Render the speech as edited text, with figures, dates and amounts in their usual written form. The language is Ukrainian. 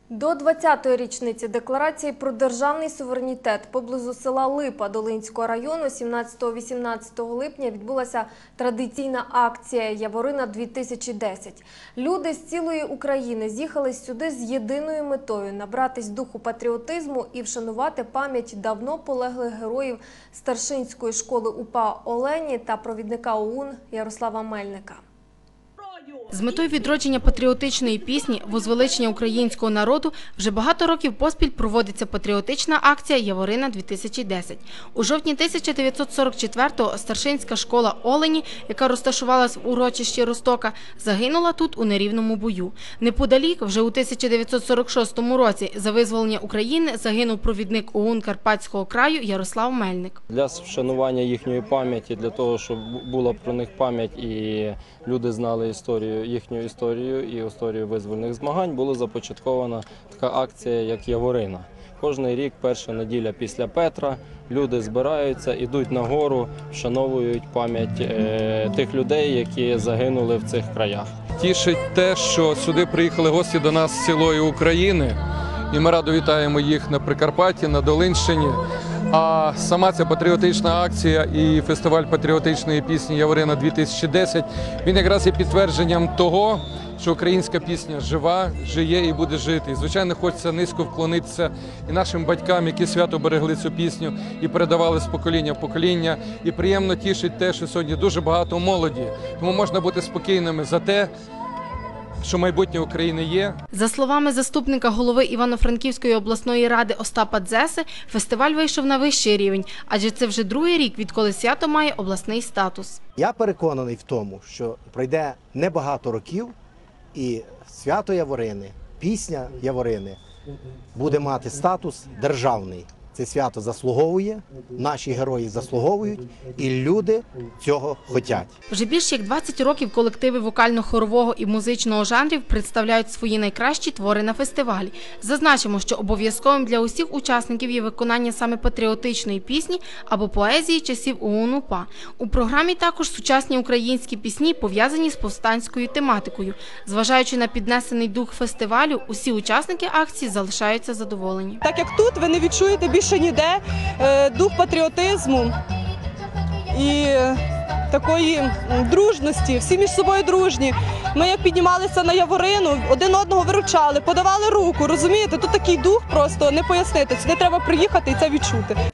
До 20-ї річниці Декларації про державний суверенітет поблизу села Липа Долинського району 17-18 липня відбулася традиційна акція «Яворина-2010». Люди з цілої України з'їхались сюди з єдиною метою – набратись духу патріотизму і вшанувати пам'ять давно полеглих героїв старшинської школи УПА Олені та провідника ОУН Ярослава Мельника. З метою відродження патріотичної пісні, возвеличення українського народу вже багато років поспіль проводиться патріотична акція «Яворина-2010». У жовтні 1944-го старшинська школа Олені, яка розташувалась в урочищі Розтока, загинула тут у нерівному бою. Неподалік, вже у 1946 році, за визволення України загинув провідник ОУН Карпатського краю Ярослав Мельник. Для вшанування їхньої пам'яті, для того, щоб була про них пам'ять і люди знали їхню історію і історію визвольних змагань, була започаткована така акція, як Яворина. Кожний рік, перша неділя після Петра, люди збираються, йдуть на гору, вшановують пам'ять тих людей, які загинули в цих краях. Тішить те, що сюди приїхали гості до нас з цілої України, і ми радо вітаємо їх на Прикарпатті, на Долинщині. А сама ця патріотична акція і фестиваль патріотичної пісні «Яворина-2010» він якраз є підтвердженням того, що українська пісня жива, жиє і буде жити. І, звичайно, хочеться низько вклонитися і нашим батькам, які свято берегли цю пісню і передавали з покоління в покоління. І приємно тішить те, що сьогодні дуже багато молоді. Тому можна бути спокійними за те, що майбутнє України є. За словами заступника голови Івано-Франківської обласної ради Остапа Дзеси, фестиваль вийшов на вищий рівень, адже це вже другий рік, відколи свято має обласний статус. Я переконаний в тому, що пройде небагато років і свято Яворини, пісня Яворини буде мати статус державний. Це свято заслуговує, наші герої заслуговують, і люди цього хочуть. Вже більш як 20 років колективи вокально-хорового і музичного жанрів представляють свої найкращі твори на фестивалі. Зазначимо, що обов'язковим для усіх учасників є виконання саме патріотичної пісні або поезії часів ОУН-УПА. У програмі також сучасні українські пісні, пов'язані з повстанською тематикою. Зважаючи на піднесений дух фестивалю, усі учасники акції залишаються задоволені. Так як тут, ви не відчуєте більше ніде дух патріотизму і такої дружності, всі між собою дружні. Ми як піднімалися на Яворину, один одного виручали, подавали руку, розумієте? Тут такий дух просто не пояснити, сюди треба приїхати і це відчути.